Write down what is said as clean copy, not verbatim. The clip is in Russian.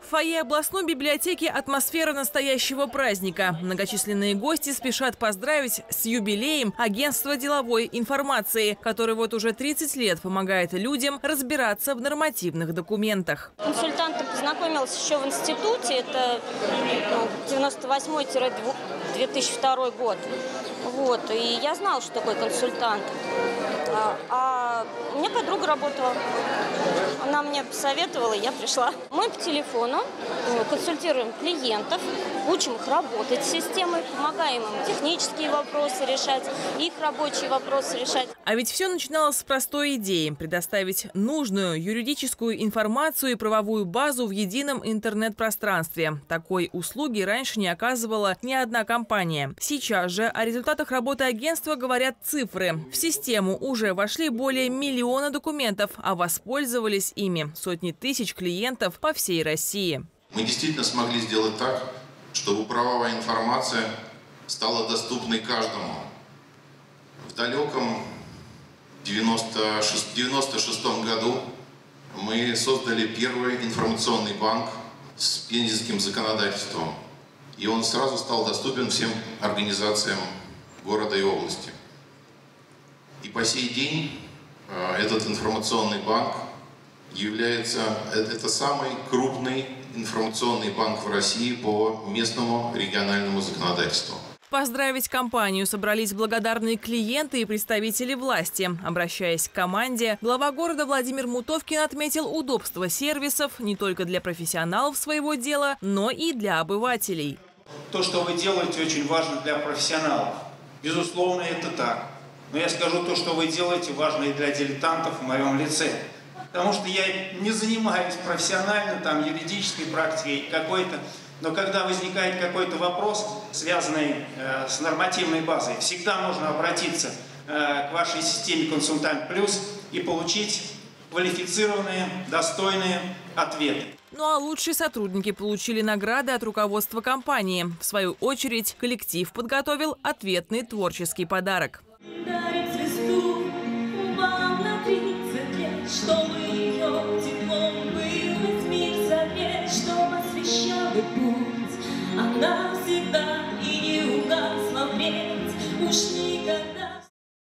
фойе областной библиотеки атмосфера настоящего праздника. Многочисленные гости спешат поздравить с юбилеем агентства деловой информации, которое вот уже 30 лет помогает людям разбираться в нормативных документах. Консультантом познакомилась еще в институте, это 98-2002 год. Вот, и я знала, что такое консультант. А у меня подруга работала. Она мне посоветовала, и я пришла. Мы по телефону консультируем клиентов, учим их работать с системой, помогаем им технические вопросы решать, их рабочие вопросы решать. А ведь все начиналось с простой идеи – предоставить нужную юридическую информацию и правовую базу в едином интернет-пространстве. Такой услуги раньше не оказывала ни одна компания. Сейчас же о результатах работы агентства говорят цифры. В систему уже вошли более 1 миллиона документов, а воспользовались ими сотни тысяч клиентов по всей России. Мы действительно смогли сделать так, чтобы правовая информация стала доступной каждому. В далеком 96 году мы создали первый информационный банк с пензенским законодательством. И он сразу стал доступен всем организациям города и области. И по сей день этот информационный банк это самый крупный информационный банк в России по местному региональному законодательству. Поздравить компанию собрались благодарные клиенты и представители власти. Обращаясь к команде, глава города Владимир Мутовкин отметил удобство сервисов не только для профессионалов своего дела, но и для обывателей. То, что вы делаете, очень важно для профессионалов. Безусловно, это так. Но я скажу, то, что вы делаете, важно и для дилетантов в моем лице. Потому что я не занимаюсь профессионально, юридической практикой какой-то. Но когда возникает какой-то вопрос, связанный с нормативной базой, всегда можно обратиться к вашей системе «Консультант Плюс» и получить квалифицированные, достойные ответы. Ну а лучшие сотрудники получили награды от руководства компании. В свою очередь, коллектив подготовил ответный творческий подарок. Дарим звезду вам на 30 лет, чтобы ее теплом был весь мир согреть, чтобы освещал путь, она всегда и не угасла впредь. Уж не